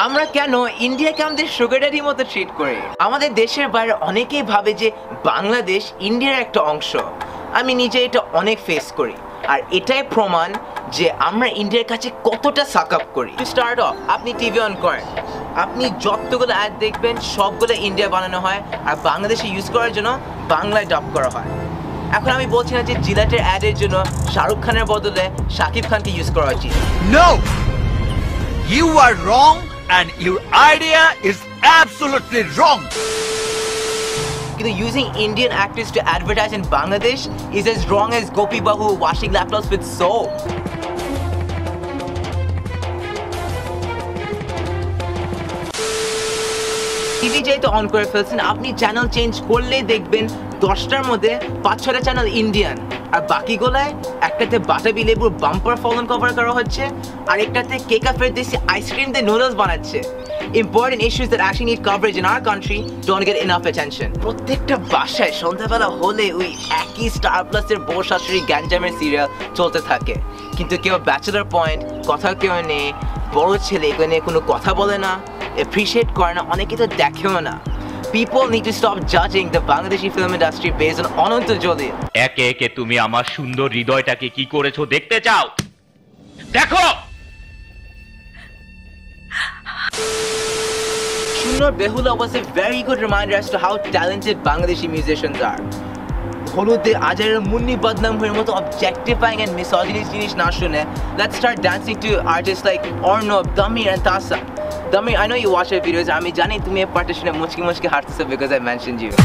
আমরা কেন ইন্ডিয়াকে আমাদের সুগার ড্যাডির মতো ট্রিট করি? আমাদের দেশের বাইরে অনেকেই ভাবে যে বাংলাদেশ ইন্ডিয়ার একটা অংশ। আমি নিজে এটা অনেক ফেস করি, আর এটাই প্রমাণ যে আমরা ইন্ডিয়ার কাছে কতটা সাক আপ করি। টু স্টার্ট অফ, আপনি টিভি অন করেন, আপনি যতগুলো অ্যাড দেখবেন সবগুলো ইন্ডিয়া বানানো হয়, আর বাংলাদেশে ইউজ করার জন্য বাংলায় ডাব করা হয়। এখন আমি বলছি না যে জিলাটের অ্যাডের জন্য শাহরুখ খানের বদলে শাকিব খানকে ইউজ করা উচিত। No! You are wrong and your idea is absolutely wrong. কিন্তু using Indian actors to advertise in Bangladesh is as wrong as Gopi Bahu washing laptops with soap. TV যেহেতু অন করে ফেলছেন, আপনি চ্যানেল চেঞ্জ করলেই দেখবেন 10টার মধ্যে 5-6টা channel Indian, আর বাকিগুলায় একটাতে বাটাবি লেবুর বাম্পার ফলন কভার করা হচ্ছে, আর একটাতে কেকাফের দেশি আইসক্রিম দিয়ে নুডলস বানাচ্ছে। Important issues that actually need coverage in our country don't get enough attention. প্রত্যেকটা বাসায় সন্ধ্যাবেলা হলে ওই একই স্টার প্লাসের বউ শাশুড়ি গ্যাঞ্জামের সিরিয়াল চলতে থাকে, কিন্তু কেউ ব্যাচেলার পয়েন্ট, কথা কেউ নেই, বড় ছেলে এগুলো নিয়ে কোনো কথা বলে না, অ্যাপ্রিসিয়েট করে না, অনেকে তো দেখেও না। People need to stop judging the Bangladeshi film industry based on Ananta Jalil. একে একে তুমি আমার সুন্দর হৃদয়টাকে কি করেছো দেখতে চাও? দেখো। Shunnor Behula was a very good reminder as to how talented Bangladeshi musicians are. হলুদে আজারের মুন্নি বদনাম হওয়ার মতো objectifying and misogynist জিনিস না শুনে, let's start dancing to artists like Arnab, Damir and Tasa. Damir, I know you watch our videos. আমি জানি তুমি এই পার্টটা শুনে মুচকি মুচকি হাসতেছো because I mentioned you.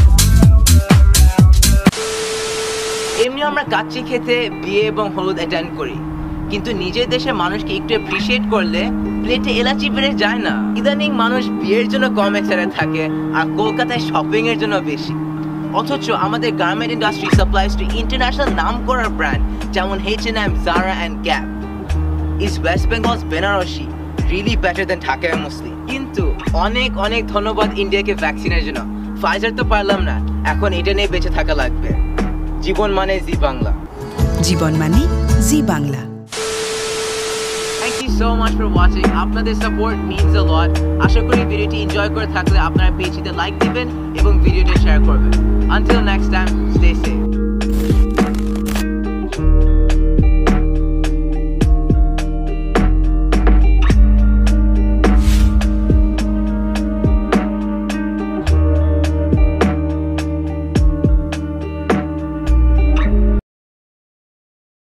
এমনি আমরা কাচ্চি খেতে বিয়ে এবং হলুদ অ্যাটেন্ড করি, কিন্তু নিজের দেশের মানুষকে একটু অ্যাপ্রিসিয়েট করলে প্লেটে এলাচি বেড়ে যায় না। ইদানিং মানুষ বিয়ের জন্য কম এক্সাইটেড থাকে, আর কলকাতায় শপিং এর জন্য বেশি। অথচ আমাদের garment industry supplies to international নাম করার ব্র্যান্ড যেমন H&M, Zara and Gap. Is West Bengal's Benaroshi really better than Dhaka Muslim? কিন্তু অনেক অনেক ধন্যবাদ ইন্ডিয়াকে ভ্যাকসিনের জন্য। ফাইজার তো পারলাম না, এখন এটা নিয়ে বেঁচে থাকা লাগবে। জীবন মানে জি বাংলা। জীবন মানে Zee Bangla. Thank you so much for watching. আপনাদের সাপোর্ট means a lot. আশা করি ভিডিওটি এনজয় করে থাকলে আপনারা পেজটিতে লাইক দিবেন এবং ভিডিওটি শেয়ার করবেন। Until next time, stay safe.